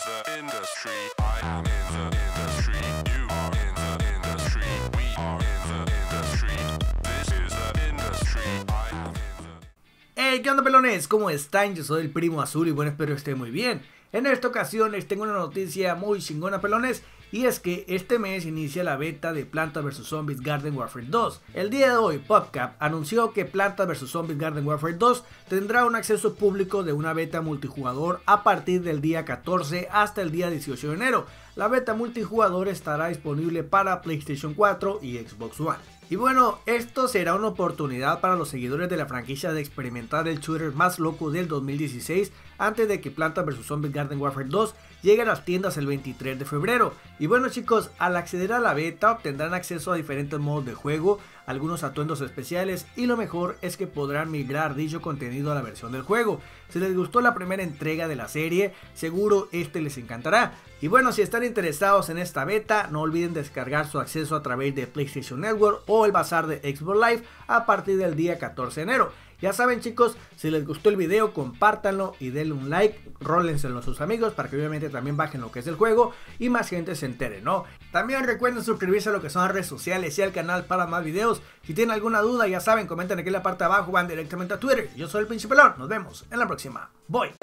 is the industry. I am in the industry. You are in the industry. We are in the industry. This is the industry. I am in the... Hey, ¿qué onda, pelones? ¿Cómo están? Yo soy el Primo Azul y bueno, espero estén muy bien. En esta ocasión les tengo una noticia muy chingona, pelones, y es que este mes inicia la beta de Plants vs Zombies Garden Warfare 2. El día de hoy, PopCap anunció que Plants vs Zombies Garden Warfare 2 tendrá un acceso público de una beta multijugador a partir del día 14 hasta el día 18 de enero. La beta multijugador estará disponible para PlayStation 4 y Xbox One. Y bueno, esto será una oportunidad para los seguidores de la franquicia de experimentar el shooter más loco del 2016 antes de que Plants vs Zombies Garden Warfare 2 llegue a las tiendas el 23 de febrero. Y bueno, chicos, al acceder a la beta obtendrán acceso a diferentes modos de juego, algunos atuendos especiales y lo mejor es que podrán migrar dicho contenido a la versión del juego. Si les gustó la primera entrega de la serie, seguro este les encantará. Y bueno, si están interesados en esta beta, no olviden descargar su acceso a través de PlayStation Network o el bazar de Xbox Live a partir del día 14 de enero. Ya saben, chicos, si les gustó el video, compártanlo y denle un like, rólenselo a sus amigos para que obviamente también bajen lo que es el juego y más gente se entere, ¿no? También recuerden suscribirse a lo que son las redes sociales y al canal para más videos. Si tienen alguna duda, ya saben, comenten aquí en la parte de abajo, van directamente a Twitter. Yo soy el Pinche Pelón, nos vemos en la próxima. Voy.